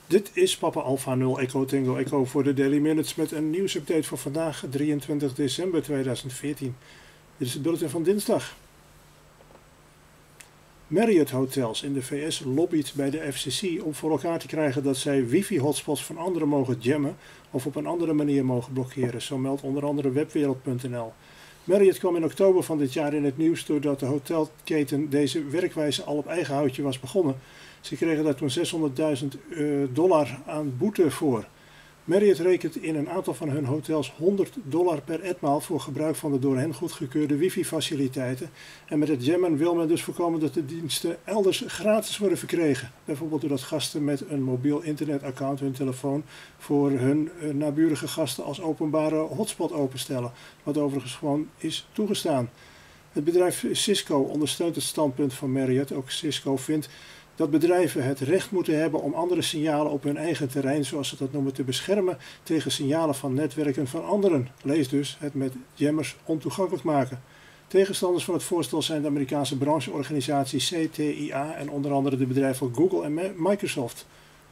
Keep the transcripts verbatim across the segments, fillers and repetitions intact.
Dit is Papa Alpha nul Echo Tango Echo voor de Daily Minutes met een nieuwsupdate voor vandaag drieëntwintig december tweeduizend veertien. Dit is het bulletin van dinsdag. Marriott Hotels in de V S lobbyt bij de F C C om voor elkaar te krijgen dat zij wifi-hotspots van anderen mogen jammen of op een andere manier mogen blokkeren, zo meldt onder andere webwereld punt n l. Marriott kwam in oktober van dit jaar in het nieuws doordat de hotelketen deze werkwijze al op eigen houtje was begonnen. Ze kregen daar toen zeshonderdduizend dollar aan boete voor. Marriott rekent in een aantal van hun hotels honderd dollar per etmaal voor gebruik van de door hen goedgekeurde wifi-faciliteiten. En met het jammen wil men dus voorkomen dat de diensten elders gratis worden verkregen. Bijvoorbeeld doordat gasten met een mobiel internetaccount hun telefoon voor hun naburige gasten als openbare hotspot openstellen. Wat overigens gewoon is toegestaan. Het bedrijf Cisco ondersteunt het standpunt van Marriott. Ook Cisco vindt dat bedrijven het recht moeten hebben om andere signalen op hun eigen terrein, zoals ze dat noemen, te beschermen tegen signalen van netwerken van anderen. Lees dus het met jammers ontoegankelijk maken. Tegenstanders van het voorstel zijn de Amerikaanse brancheorganisatie C T I A en onder andere de bedrijven Google en Microsoft.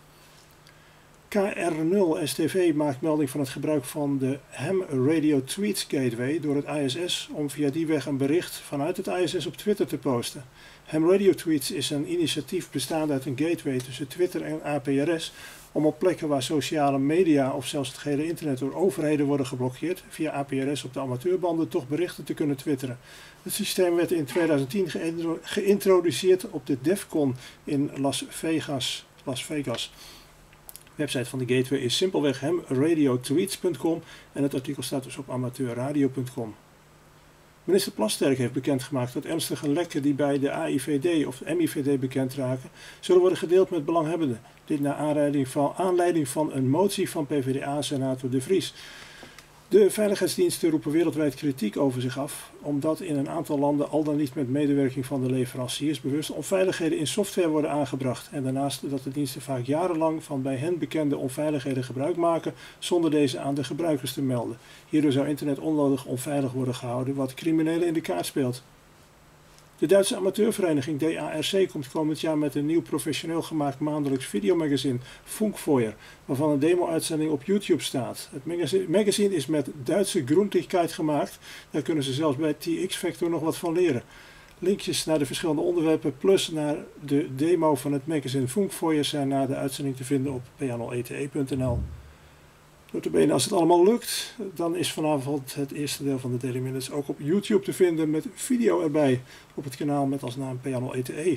K R nul S T V maakt melding van het gebruik van de Ham Radio Tweets Gateway door het I S S om via die weg een bericht vanuit het I S S op Twitter te posten. Ham Radio Tweets is een initiatief bestaande uit een gateway tussen Twitter en A P R S om op plekken waar sociale media of zelfs het gehele internet door overheden worden geblokkeerd via A P R S op de amateurbanden toch berichten te kunnen twitteren. Het systeem werd in tweeduizend tien geïntroduceerd op de DEFCON in Las Vegas. Las Vegas. De website van de gateway is simpelweg ham radio tweets punt com en het artikel staat dus op amateurradio punt com. Minister Plasterk heeft bekendgemaakt dat ernstige lekken die bij de A I V D of M I V D bekend raken, zullen worden gedeeld met belanghebbenden. Dit naar aanleiding van, aanleiding van een motie van P V D A-senator De Vries. De veiligheidsdiensten roepen wereldwijd kritiek over zich af, omdat in een aantal landen al dan niet met medewerking van de leveranciers bewust onveiligheden in software worden aangebracht. En daarnaast dat de diensten vaak jarenlang van bij hen bekende onveiligheden gebruik maken, zonder deze aan de gebruikers te melden. Hierdoor zou internet onnodig onveilig worden gehouden, wat criminelen in de kaart speelt. De Duitse amateurvereniging D A R C komt komend jaar met een nieuw professioneel gemaakt maandelijks videomagazine Funkfeuer, waarvan een demo-uitzending op YouTube staat. Het magazine, magazine is met Duitse Grundigkeit gemaakt, daar kunnen ze zelfs bij T X-Factor nog wat van leren. Linkjes naar de verschillende onderwerpen plus naar de demo van het magazine Funkfeuer zijn na de uitzending te vinden op p a nul e t e punt n l. Notabene, als het allemaal lukt, dan is vanavond het eerste deel van de Daily Minutes ook op YouTube te vinden met video erbij op het kanaal met als naam p a nul e t e.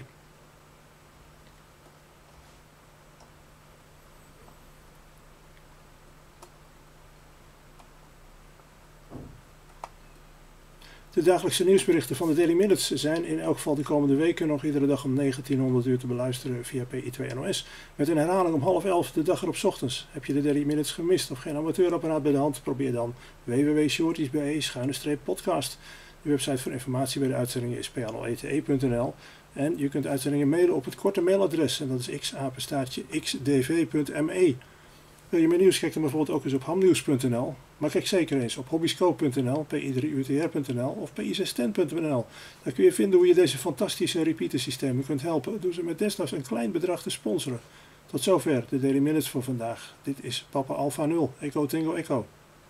De dagelijkse nieuwsberichten van de Daily Minutes zijn in elk geval de komende weken nog iedere dag om negentienhonderd uur te beluisteren via P I twee N O S. Met een herhaling om half elf de dag erop 's ochtends. Heb je de Daily Minutes gemist of geen amateurapparaat bij de hand? Probeer dan w w w punt shorties punt b e schuine streep podcast. De website voor informatie bij de uitzendingen is p a nul e t e punt n l. En je kunt uitzendingen mailen op het korte mailadres en dat is x apenstaartje x d v punt m e. Wil je meer nieuws, kijk dan bijvoorbeeld ook eens op hamnieuws punt n l. Maar kijk zeker eens op hobbyscope punt n l, p i drie u t r punt n l of p i zes tien punt n l. Daar kun je vinden hoe je deze fantastische repeater systemen kunt helpen door ze met desnoods een klein bedrag te sponsoren. Tot zover de Daily Minutes voor vandaag. Dit is Papa Alpha nul Echo Tango Echo.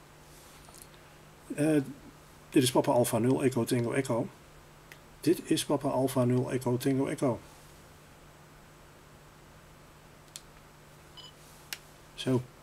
Uh, dit is Papa Alpha nul Echo Tango Echo. Dit is Papa Alpha nul Echo Tango Echo. Zo.